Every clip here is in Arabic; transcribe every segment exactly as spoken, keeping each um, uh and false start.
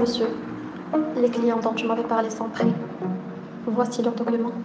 monsieur. Les clients dont tu m'avais parlé sont prêts. Voici leurs documents.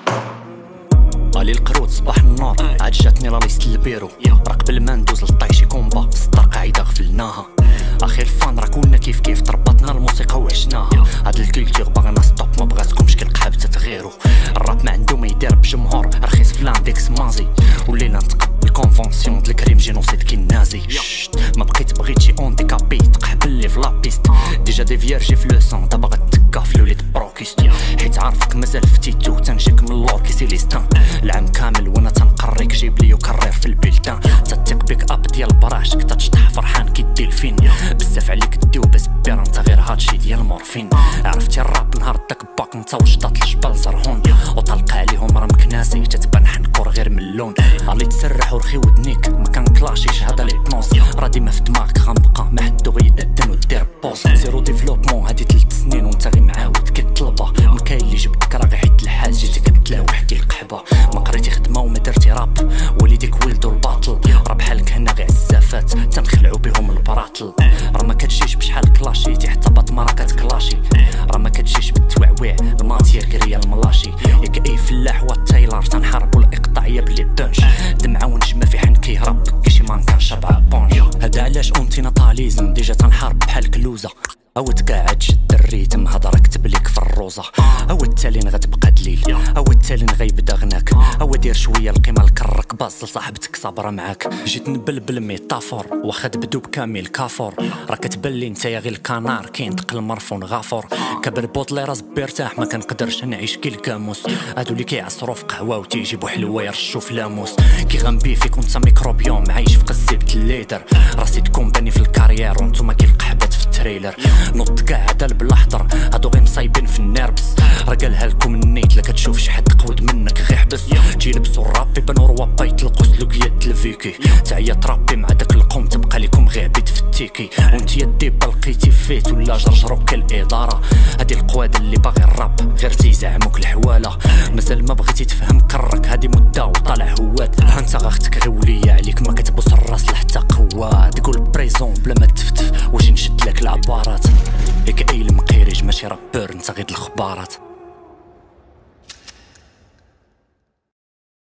علي القرود صباح النور عاد جاتني لا ليست البيرو راه قبل ما ندوز للطايشي كومبا سطر قاعده غفلناها اخي الفان راه كلنا كيف كيف تربطنا الموسيقى وعشناها هاد الكولتور باغينا ستوب ما بغاتكمش كالقحاب تتغيروا الراب ما عنده ما يدير بجمهور رخيص في لاندكس مازي والليله نتقبل الكونفونسيون د الكريم جينوسيد كي النازي ما بقيت بغيت شي اونديكابي تقحبل لي في لابيست ديجا دي فيرجي في لو سون دابا غتكا في الوليد بروكيست حيت عارفك مازال في تيتو تنجيك من اللور كي سيليستان العام كامل وانا تنقريك جيب لي وكرر في البلدان تتيق بيك اب ديال براشك تتشطح فرحان كي الدلفين بزاف عليك الدوبه بير انت غير هادشي ديال المورفين عرفتي الراب نهار داك باك نتا وشطات الجبال زرهون وطلق عليهم راه مكناسي تتبان حنكور غير من اللون غالي تسرح ورخي ودنيك ما كنكلاشيش هذا ليبنوس راه ديما في دماغك غنبقى ما حدو غيأذن ودير بوس زيرو ديفلوبمون هادي تلت سنين وانت غير معاود كتطلبها ما كاين اللي جبتك راه غير حيت الحاج جيتي كتلاوح كي القحبه ما قريتي خدمه وما درتي راب والديك ولدو الباطل راه بحالك هنا غير عزافات تنخلعو بهم البراطل راه ما كتجيش بشحال كلاشي حتى باطمه راه كتكلاشي راه ما كتجيش بالتوعويع الماتير كريا الملاشي ياك اي فلاح والتايلر تنحاربو الاقطاعيه بلي بونش دمعه ونجمه في حن كيهرب كيشي مان كان شبعه بونج هذا علاش اونتي ناتاليزم ديجا تنحارب بحال كلوزه او تقاعد شد الريتم هضره كتب ليك في الروزه او التالين غتبقى دليل او التالين غيبدا غناك او دير شويه القيمه لكرك باص لصاحبتك صابره معاك جيت نبلبل ميتافور واخا تبدو بكامل كافور راه كتبان لي نتايا غير الكنار كينتقل مرفون غافور كبر بوطلي راس بيرتاح ما كنقدرش نعيش كي الكاموس هادو اللي كيعصروا في قهوه وتيجيبوا حلوه يرشوا في لاموس كي غنبي فيك وانت ميكروبيوم عايش في قزيبه الليدر راسي تكون باني في الكارير وانتوما كي القحبات في التريلر نوض قاعده بالاحضر هادو غير مصايبين في النربس راه قالها لكم النيت لا كتشوف شي حد قود منك غير حبس تيلبسوا الراب يبانوا روابا يطلقوا سلوكيات الفيكي تعيا ترابي مع داك القوم تبقى لكم غير بيت في التيكي وانت يا ديبا لقيتي فيت ولا جرجروك كالاداره هادي القواده اللي باغي الراب غير تيزعموك الحواله مازال ما بغيتي تفهم كرك هادي مده وطالع هوات انت غاختك غير وليه عليك ما كتبوس الراس لحتى قوات تقول بريزون بلا ما تفتف واش نشد لك العبارات ياك اي المقيرج ماشي رابور انت غير الخبارات